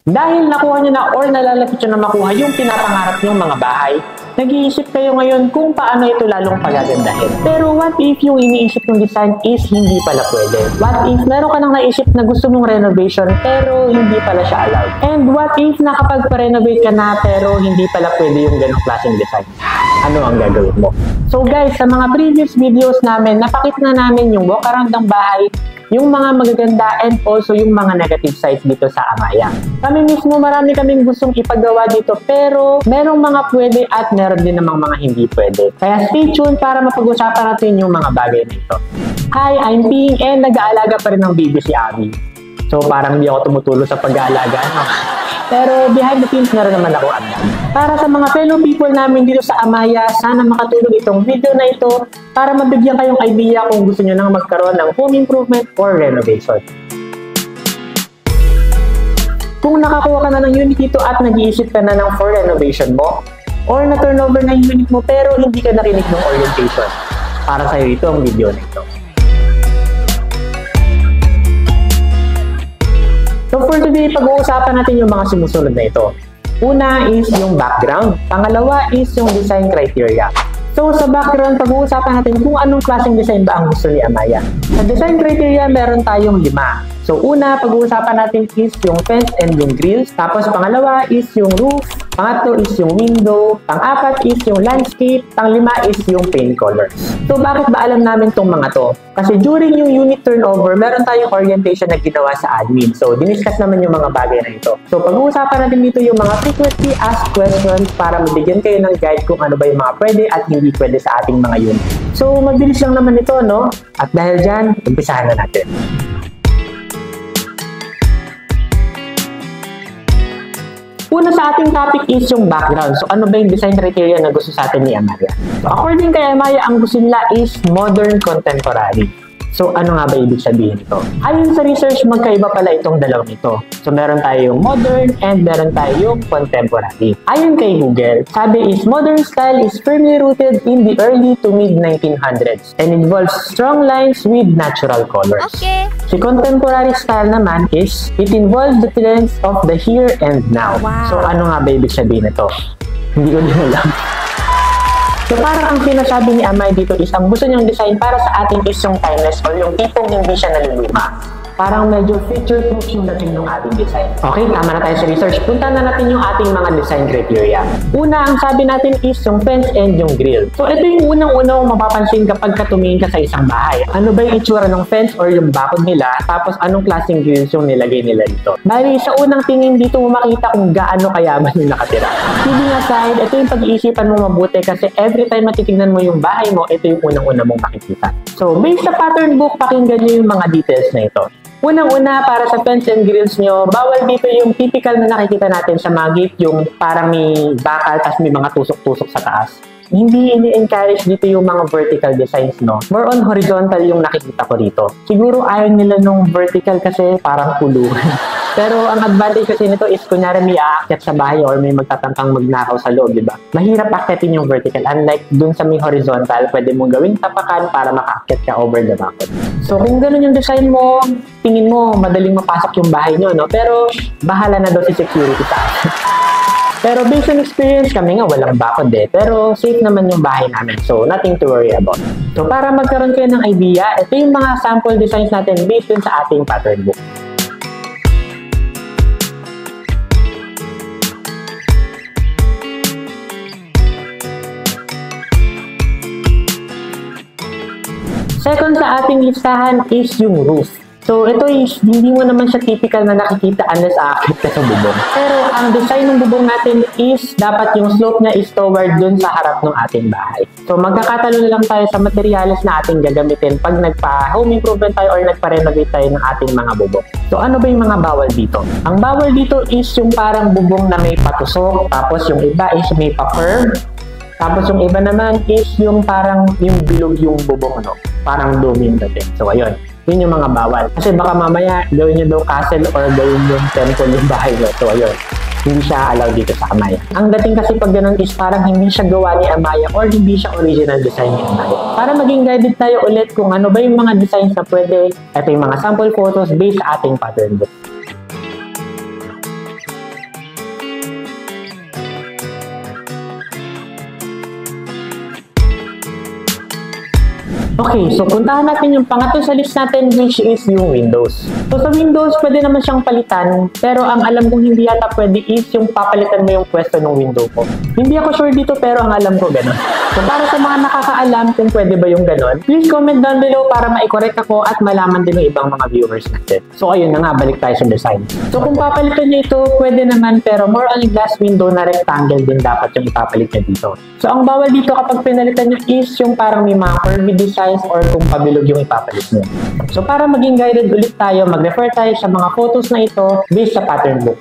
Dahil nakuha nyo na or nalalapit nyo na makuha yung pinapangarap nyong mga bahay, nag-iisip kayo ngayon kung paano ito lalong pagagandahin. Pero what if yung iniisip yung design is hindi pala pwede? What if meron ka nang naisip na gusto mong renovation pero hindi pala siya allowed? And what if nakapagpa-renovate ka na pero hindi pala pwede yung ganong klaseng design? Ano ang gagawin mo? So guys, sa mga previous videos namin, napakita na namin yung walk around ng bahay, yung mga magaganda and also yung mga negative sides dito sa Amaya. Kami mismo marami kaming gustong ipagawa dito pero merong mga pwede at meron din namang mga hindi pwede. Kaya stay tuned para mapag-usapan natin yung mga bagay nito. Hi, I'm Ping and nag-aalaga pa rin ng baby si Abby. So parang hindi ako tumutulong sa pag-aalaga, no? Pero behind the scenes meron naman ako agad. Para sa mga fellow people namin dito sa Amaya, sana makatulong itong video na ito para mabigyan kayong idea kung gusto nyo nang magkaroon ng home improvement or renovation. Kung nakakuha ka na ng unit dito at nag-iisip ka na ng for renovation mo, or na-turnover na yung unit mo pero hindi ka narinig ng orientation, para sa'yo ito ang video na ito. So for today, pag-uusapan natin yung mga sumusunod na ito. Una is yung background. Pangalawa is yung design criteria. So sa background, pag-uusapan natin kung anong klaseng design ba ang gusto ni Amaya. Sa design criteria, meron tayong 5. So una, pag-uusapan natin is yung fence and yung grills. Tapos pangalawa is yung roof. Pangatlo is yung window. Pang-apat is yung landscape. Pang-5 is yung paint colors. So bakit ba alam namin tong mga to? Kasi during yung unit turnover, meron tayong orientation na ginawa sa admin. So diniscuss naman yung mga bagay na ito. So pag-uusapan natin dito yung mga frequently asked questions para mabigyan kayo ng guide kung ano ba yung mga pwede at hindi pwede sa ating mga unit. So mabilis lang naman ito, no? At dahil dyan, umpisahan na natin. Una sa ating topic is yung background. So ano ba yung design criteria na gusto sa atin ni Amaya? So according kay Amaya, ang gusto nila is modern contemporary. So ano nga ba ibig sabihin ito? Ayon sa research, magkaiba pala itong dalawang ito. So meron tayong modern and meron tayong contemporary. Ayon kay Google, sabi is modern style is firmly rooted in the early to mid 1900s and involves strong lines with natural colors. Okay. Si contemporary style naman is it involves the trends of the here and now. Wow. So ano nga ba ibig sabihin ito? Hindi ko din alam. So parang ang sinasabi ni Amay dito is ang gusto niyang design para sa atin is yung timeless or yung tipong hindi siya naluluma. Parang medyo future-proof yung dating ng ating design. Okay, tama na tayo sa research. Punta na natin yung ating mga design criteria. Una, ang sabi natin is yung fence and yung grill. So ito yung unang-unang mapapansin kapag tumingin ka sa isang bahay. Ano ba yung itsura ng fence or yung bakod nila? Tapos anong klaseng grills yung nilagay nila dito? Bali, sa unang tingin dito mo makita kung gaano kayaman yung nakatira. Kidding aside, ito yung pag-iisipan mo mabuti kasi every time matitignan mo yung bahay mo, ito yung unang-una mong makikita. So based sa pattern book, pakinggan nyo yung mga details na ito. Unang-una, para sa fence and grills nyo, bawal dito yung typical na nakikita natin sa mga gate, yung parang may bakal tas may mga tusok-tusok sa taas. Hindi ini-encourage dito yung mga vertical designs, no? More on horizontal yung nakikita ko dito. Siguro ayaw nila nung vertical kasi parang kulungan. Pero ang advantage kasi nito is kunyari may aakyat sa bahay or may magtatangkang magnakaw sa loob, di ba? Mahirap akyatin yung vertical. Unlike dun sa may horizontal, pwede mong gawing tapakan para makaakyat ka over the bakod. So kung ganun yung design mo, tingin mo madaling mapasok yung bahay nyo, no? Pero bahala na daw si security sa atin. Pero based on experience, kami nga walang bakod pero safe naman yung bahay namin. So nothing to worry about. So para magkaroon kayo ng idea, ito yung mga sample designs natin based dun sa ating pattern book. Second sa ating listahan is yung roof. So ito is, hindi mo naman siya typical na nakikita unless aakit ka sa bubong. Pero ang design ng bubong natin is dapat yung slope niya is toward dun sa harap ng ating bahay. So magkakatalo na lang tayo sa materials na ating gagamitin pag nagpa-home improvement tayo or nagpa-renovate tayo ng ating mga bubong. So ano ba yung mga bawal dito? Ang bawal dito is yung parang bubong na may patusok, tapos yung iba is may pa-curve. Tapos yung iba naman is yung parang yung bilog yung bubong, no? Parang dumi yung dating. So ayun, yun yung mga bawal. Kasi baka mamaya gawin nyo daw castle or gawin yung temple yung bahay nyo. So ayun, hindi siya allowed dito sa Amaya. Ang dating kasi pag ganun is parang hindi siya gawa ni Amaya or hindi siya original design ni Amaya. Para maging guided tayo ulit kung ano ba yung mga designs na pwede, ito yung mga sample photos based sa ating pattern book. Okay, so puntahan natin yung pangatlo sa list natin, which is yung Windows. So sa Windows, pwede naman siyang palitan, pero ang alam kong hindi yata pwede is yung papalitan mo yung pwesto ng window ko. Hindi ako sure dito, pero ang alam ko ganun. So para sa mga nakakaalam kung pwede ba yung ganun, please comment down below para ma-correct ako at malaman din ng ibang mga viewers natin. So ayun na nga, balik tayo sa design. So kung papalitan nyo ito, pwede naman, pero more on glass window na rectangle din dapat yung ipapalit nyo dito. So ang bawal dito kapag pinalitan nyo is yung parang may mga curvy designs or kung pabilog yung ipapalit nyo. So para maging guided ulit tayo, mag-refer tayo sa mga photos na ito based sa pattern book.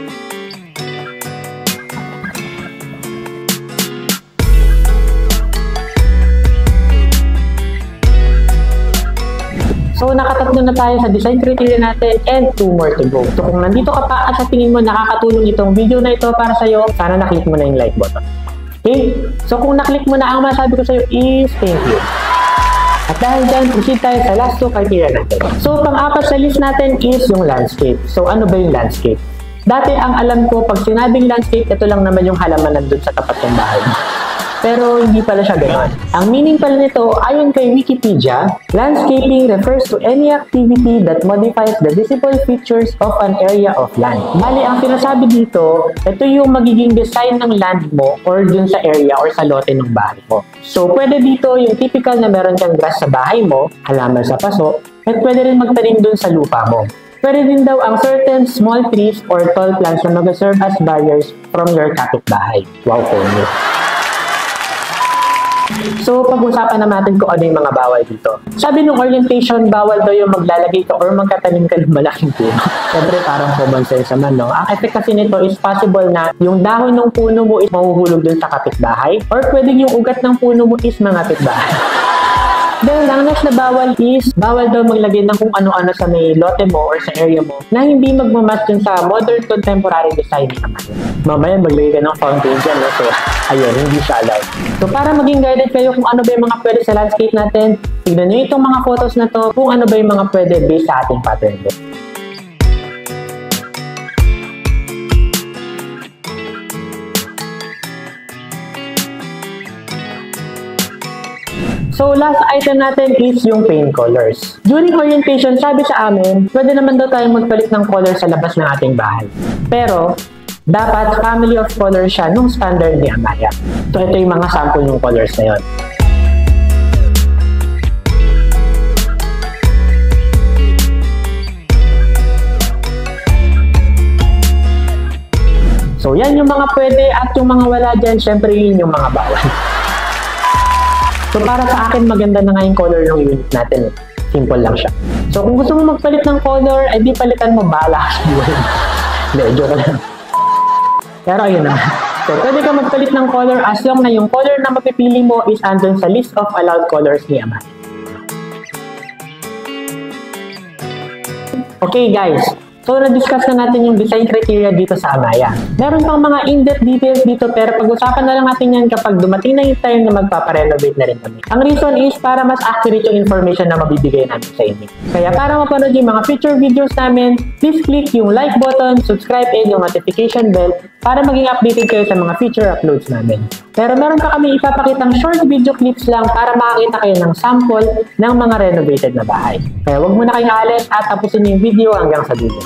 So, nakatatlo na tayo sa design criteria natin and 2 more to go. So, kung nandito ka pa at sa tingin mo nakakatulong itong video na ito para sa'yo, sana naklik mo na yung like button. Okay? So, kung naklik mo na, ang masabi ko sa'yo is thank you. At dahil dyan, proceed tayo sa last 2 criteria natin. So, pang-apat sa list natin is yung landscape. So, ano ba yung landscape? Dati, ang alam ko, pag sinabing landscape, ito lang naman yung halaman nandun sa tapat ng bahay. Pero hindi pala siya ganoon. Ang meaning pala nito, ayon kay Wikipedia, landscaping refers to any activity that modifies the visible features of an area of land. Bali, ang sinasabi dito, ito yung magiging design ng land mo or dun sa area or sa lote ng bahay mo. So, pwede dito yung typical na meron kang grass sa bahay mo, halaman sa paso, at pwede rin magtanim dun sa lupa mo. Pwede din daw ang certain small trees or tall plants na mag-serve as barriers from your kapitbahay. Wow, Tony. So, pag-usapan na natin kung ano yung mga bawal dito. Sabi nung orientation, bawal daw yung maglalagay ka or magkatanim ka ng malaking puno. Siyempre, parang common sense naman, no? Ang effect kasi nito is possible na yung dahon ng puno mo is mahuhulog dun sa kapitbahay or pwedeng yung ugat ng puno mo is mga kapitbahay. Then, ang next na bawal is, bawal daw maglagay ng kung ano-ano sa may lote mo or sa area mo na hindi magmamatch dun sa modern contemporary design naman. Mamaya maglagay ka ng fountain dyan, no? So, ayun, hindi siya allowed. So, para maging guided kayo kung ano ba yung mga pwede sa landscape natin, tignan nyo itong mga photos na to kung ano ba yung mga pwede based sa ating pattern book. So, last item natin is yung paint colors. During orientation, sabi sa amin, pwede naman daw tayong magpalit ng color sa labas ng ating bahay. Pero, dapat family of colors siya nung standard ni Amaya. So, ito yung mga sample ng colors na yun. So, yan yung mga pwede at yung mga wala dyan, syempre yun yung mga bawal. So, para sa akin, maganda na nga yung color ng unit natin. Simple lang siya. So, kung gusto mo magpalit ng color, ay di palitan mo, bahala ka. Hindi, joke lang. Pero ayun na. So, pwede ka magpalit ng color as long na yung color na mapipili mo is andun sa list of allowed colors ni Amaya. Okay, guys. So, na-discuss na natin yung design criteria dito sa Amaya. Meron pang mga in-depth details dito pero pag-usapan na lang natin yan kapag dumating na yung time na magpaparenovate na rin kami. Ang reason is para mas accurate yung information na mabibigay namin sa inyo. Kaya para mapanood yung mga future videos namin, please click yung like button, subscribe, and yung notification bell para maging updated kayo sa mga future uploads namin. Pero meron pa kami ipapakitang short video clips lang para makakita kayo ng sample ng mga renovated na bahay. Kaya wag mo na kayong alis at tapusin yung video hanggang sa dulo.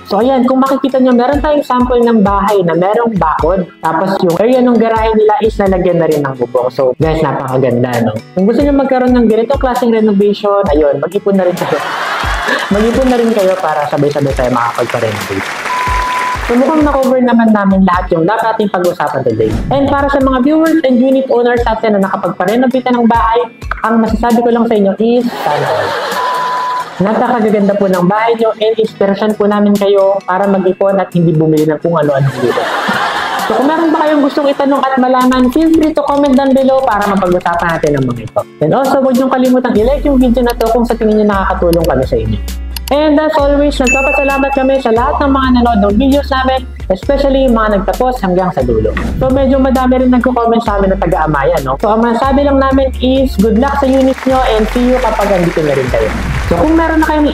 So ayan, kung makikita nyo, meron tayong sample ng bahay na merong bakod. Tapos yung area ng garahe nila is nalagyan na rin ng bubong. So guys, napakaganda, no? Kung gusto nyo magkaroon ng ganito klaseng renovation, ayun, mag-ipon na rin kayo. Mag-ipon na rin kayo para sabay-sabay tayo makapagpa-renovate. So mukhang na-cover naman namin lahat yung dapat ating pag-usapan today. And para sa mga viewers and unit owners natin na nakapagpa-renovate ng bahay, ang masasabi ko lang sa inyo is sana all. Napakagaganda po ng bahay nyo and inspirasyon po namin kayo para mag-ipon at hindi bumili ng kung ano-ano dito. So kung meron ba kayong gustong itanong at malaman, feel free to comment down below para mapag-usapan natin ang mga ito. And also, huwag niyong kalimutang i-like yung video na to kung sa tingin niyo nakakatulong kami sa inyo. And as always, nagpapasalamat kami sa lahat ng mga nanood ng videos namin, especially yung mga nagtapos hanggang sa dulo. So medyo madami rin nagko-comment sa amin na taga-Amaya, no? So ang masasabi lang namin is good luck sa unit nyo and see you kapag andito na rin kayo. So kung meron na kayong...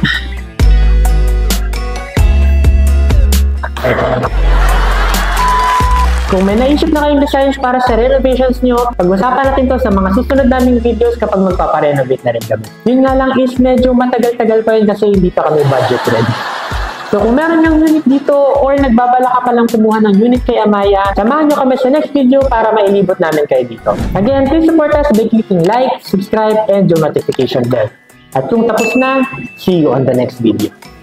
Kung may naisip na kayong designs para sa renovations nyo, pag-usapan natin to sa mga susunod naming videos kapag magpaparenovate na rin kami. Yun nga lang is medyo matagal-tagal pa yun kasi hindi pa kami budget ready. So kung meron yung unit dito or nagbabala ka palang kumuha ng unit kay Amaya, samahan nyo kami sa next video para mailibot namin kayo dito. Again, please support us by clicking like, subscribe, and yung notification bell. At kung tapos na, see you on the next video.